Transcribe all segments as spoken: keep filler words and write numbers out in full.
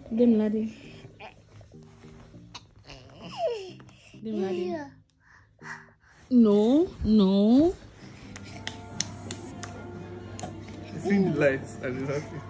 Dim laddie. Dim laddie. No, no. She's seeing the lights and is happy.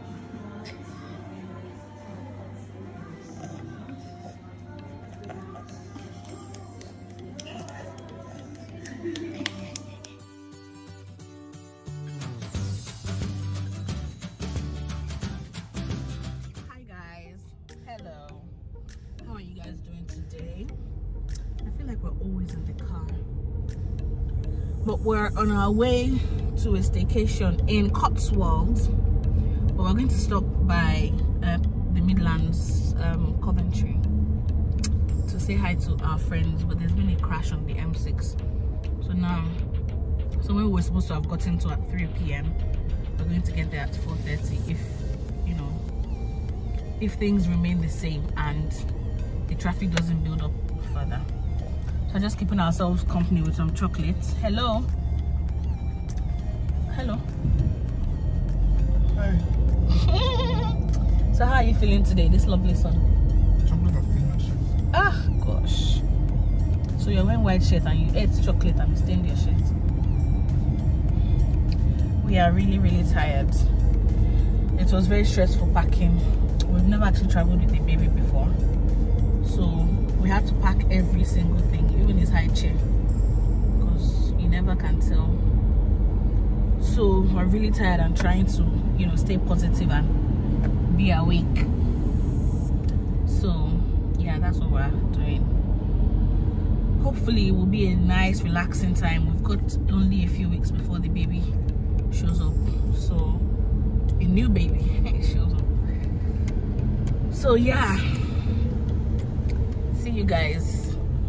Hi guys. Hello. How are you guys doing today? I feel like we're always in the car. But we're on our way to a staycation in Cotswolds. But we're going to stop by uh, the Midlands, um, Coventry, to say hi to our friends. But there's been a crash on the M six. So now, so when we were supposed to have gotten to at three P M, we're going to get there at four thirty if, you know, if things remain the same and the traffic doesn't build up further. So just keeping ourselves company with some chocolates. Hello. Hello. Hi. So how are you feeling today, this lovely sun? Chocolate has stained my shirt. Ah, gosh. So you're wearing white shirt and you ate chocolate and you stained your shirt. We are really, really tired. It was very stressful packing. We've never actually traveled with a baby before. So we had to pack every single thing, even his high chair, because you never can tell. So we're really tired and trying to, you know, stay positive and be awake. So yeah, that's what we're doing. Hopefully it will be a nice relaxing time. We've got only a few weeks before the baby shows up, so a new baby shows up. So yeah, see you guys.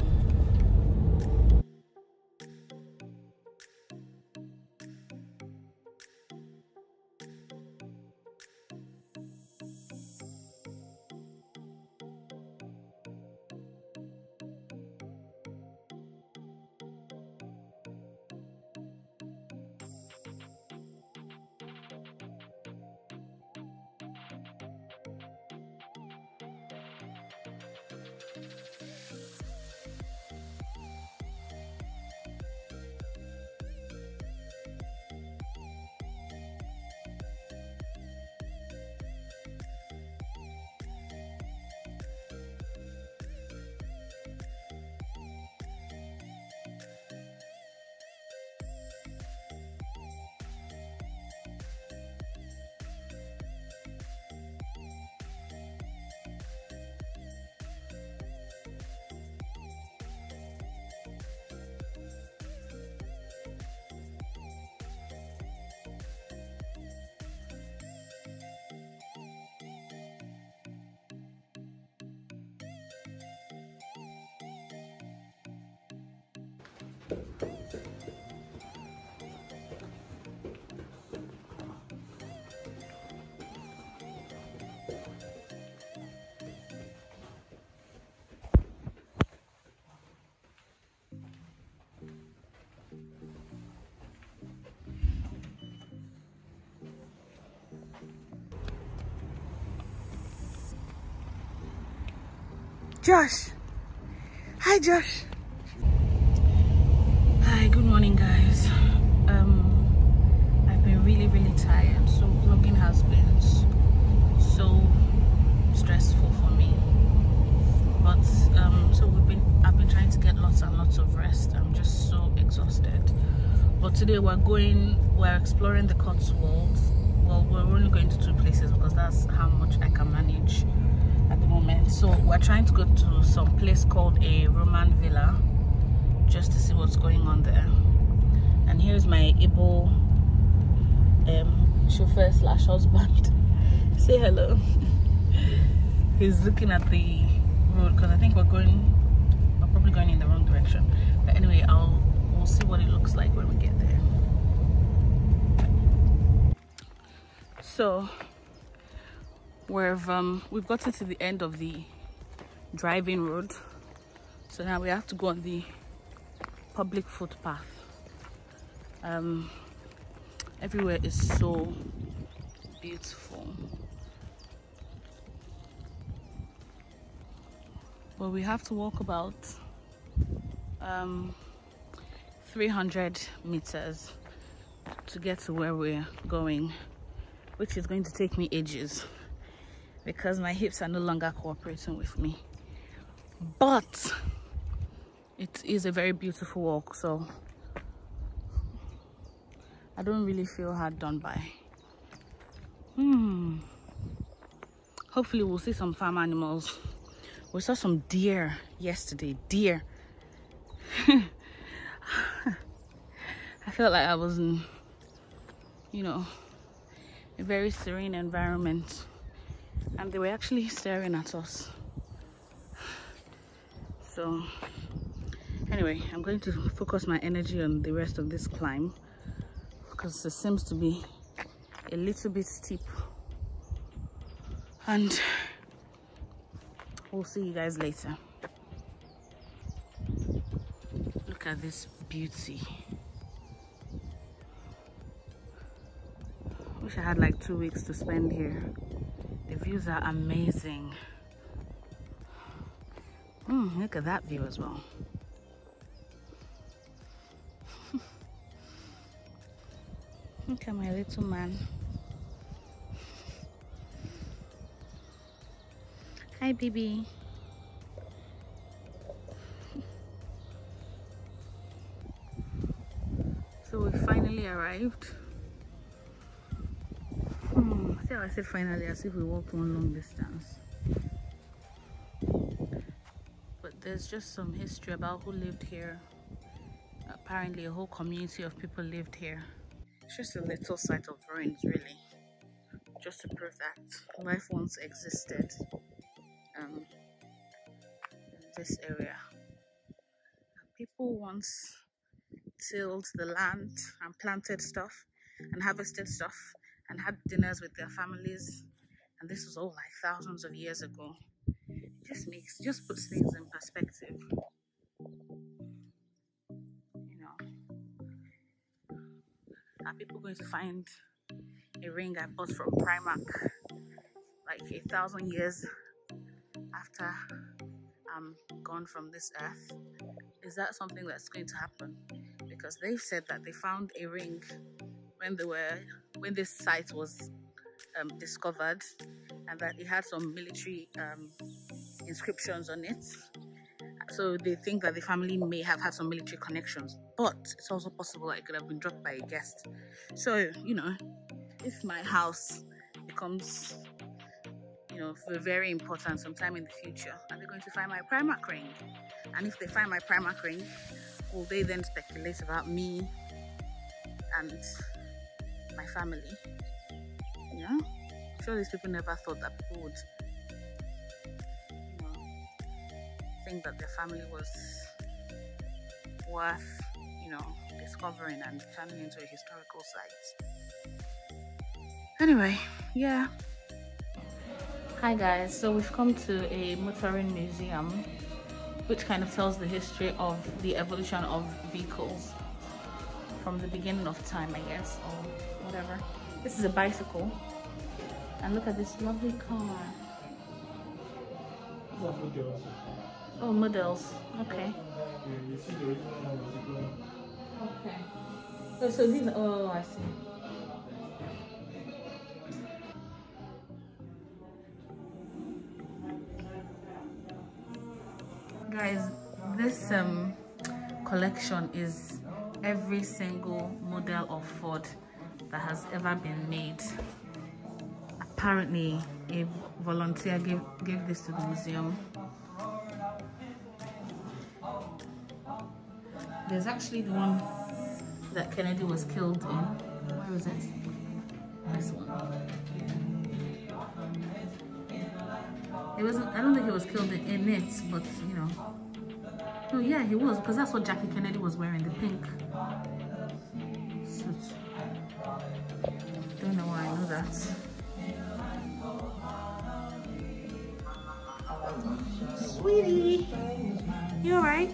Josh. Hi, Josh. Hi, good morning, guys. Um, I've been really, really tired. So vlogging has been so stressful for me. But um, so we've been. I've been trying to get lots and lots of rest. I'm just so exhausted. But today we're going. We're exploring the Cotswolds. Well, we're only going to two places because that's how much I can manage at the moment. So we're trying to go to some place called a Roman villa just to see what's going on there. And here's my Igbo um chauffeur slash husband. Say hello. He's looking at the road because I think we're going we're probably going in the wrong direction. But anyway, I'll we'll see what it looks like when we get there. So We've um we've gotten to the end of the driving road, so now we have to go on the public footpath. Um everywhere is so beautiful. But we have to walk about um, three hundred meters to get to where we're going, which is going to take me ages because my hips are no longer cooperating with me. But it is a very beautiful walk, so I don't really feel hard done by. Hmm. Hopefully we'll see some farm animals. We saw some deer yesterday. Deer. I felt like I was in, you know, a very serene environment, and they were actually staring at us. So anyway, I'm going to focus my energy on the rest of this climb because it seems to be a little bit steep, and we'll see you guys later. Look at this beauty. Wish I had like two weeks to spend here. The views are amazing. Mm, look at that view as well. Look at my little man. Hi, baby. So we finally arrived. Hmm, see how I said finally, as if we walked one long distance. But there's just some history about who lived here. Apparently a whole community of people lived here. It's just a little site of ruins, really, just to prove that life once existed um, in this area. People once tilled the land and planted stuff and harvested stuff and had dinners with their families, and this was all like thousands of years ago. It just makes, just puts things in perspective, you know. Are people going to find a ring I bought from Primark like a thousand years after I'm gone from this earth? Is that something that's going to happen? Because they've said that they found a ring when they were when this site was um, discovered, and that it had some military um, inscriptions on it. So they think that the family may have had some military connections, but it's also possible that it could have been dropped by a guest. So, you know, if my house becomes, you know, very important sometime in the future, are they going to find my Primark ring? And if they find my Primark ring, will they then speculate about me and my family? You know, I'm sure these people never thought that people would, you know, think that their family was worth, you know, discovering and turning into a historical site. Anyway, yeah. Hi guys, so we've come to a motoring museum, which kind of tells the history of the evolution of vehicles from the beginning of time, I guess, or whatever. This is a bicycle, and look at this lovely car. Oh, models. Okay. Okay. Oh, so these. Oh, I see. Guys, this um collection is every single model of Ford that has ever been made. Apparently a volunteer gave gave this to the museum. There's actually the one that Kennedy was killed in. Where is it? This one. It wasn't, I don't think he was killed in, in it, but you know. Oh yeah, he was, because that's what Jackie Kennedy was wearing, the pink suit. Don't know why I know that. Sweetie, you alright?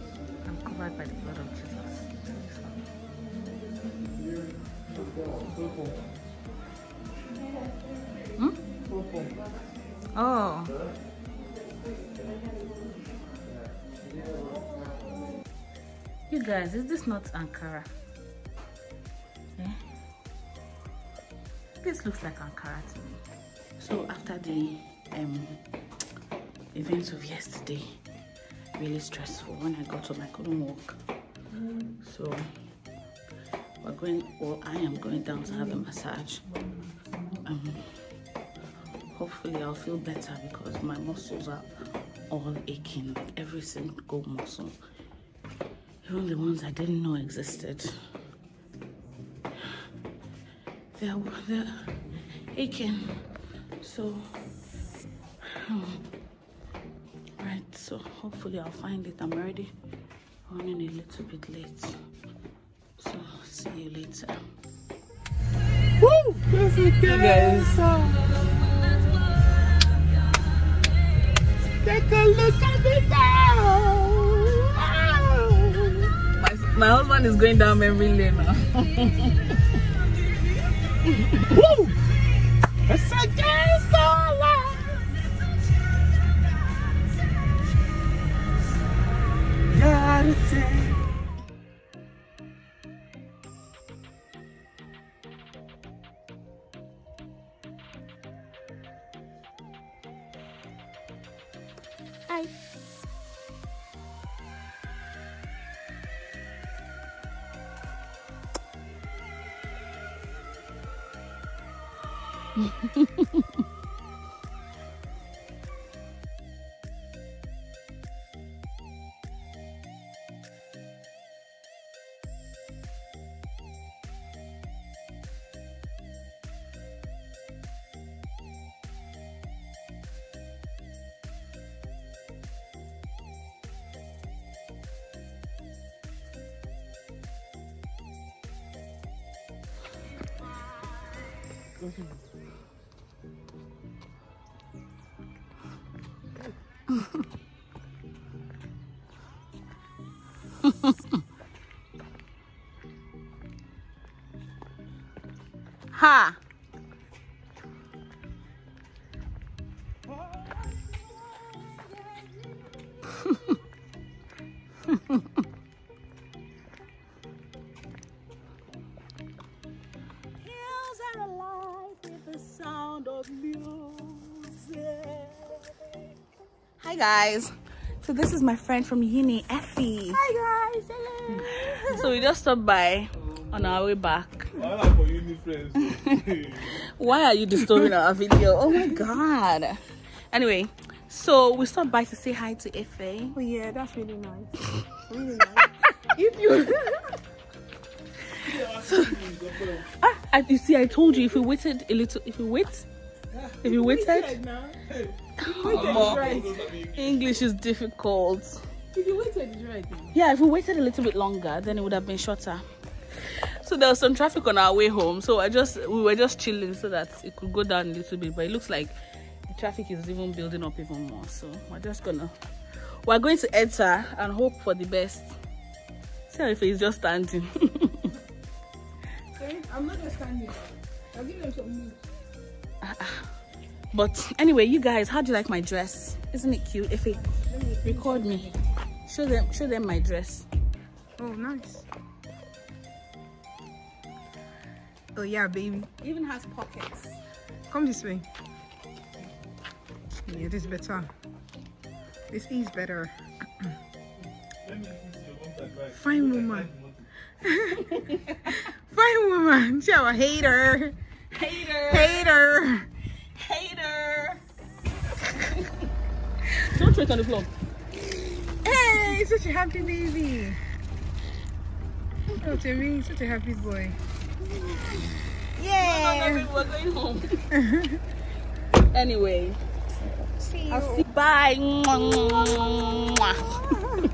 I'm covered by the blood of Jesus. Purple. Hmm? Purple. Oh. You guys, is this not Ankara? Yeah. This looks like Ankara to me. So after the um, events of yesterday, really stressful. When I got home, I couldn't walk. So we're going, or I am going down to have a massage. Um, hopefully I'll feel better because my muscles are all aching, like every single muscle. Even the ones I didn't know existed. They're, they're aching. So, um, right, so hopefully I'll find it. I'm already running a little bit late. So, see you later. Woo! That's it, guys. Take a look at me now. My husband is going down memory lane now. Woo! It's against all odds. Gotta say. Hi. Ha! Hi guys, so this is my friend from uni, Effie. Hi guys, hello. So we just stopped by on our way back. Why for uni friends? Why are you disturbing our video? Oh my god. Anyway, so we stopped by to say hi to Effie. Oh yeah, that's really nice. Really nice. If you so, ah, I, you see, I told you if we waited a little, if we wait, if we waited. Oh, right. English is difficult. If you waited, it's right. Yeah, if we waited a little bit longer, then it would have been shorter. So there was some traffic on our way home, so I just we were just chilling so that it could go down a little bit. But it looks like the traffic is even building up even more. So we're just gonna we're going to enter and hope for the best. See if he's just standing. Okay, I'm not just standing. I'll give them some news. But anyway, you guys, how do you like my dress? Isn't it cute? If it record me, show them, show them my dress. Oh, nice. Oh yeah, baby. It even has pockets. Come this way. Yeah, this is better. This is better. Fine woman. Fine woman. She a hater. Hater. Hater. Hater. Don't throw it on the floor. Hey, such a happy baby. Oh, to me, such a happy boy. Yeah. No, no, no, we're going home. Anyway. See you. I'll see. Bye.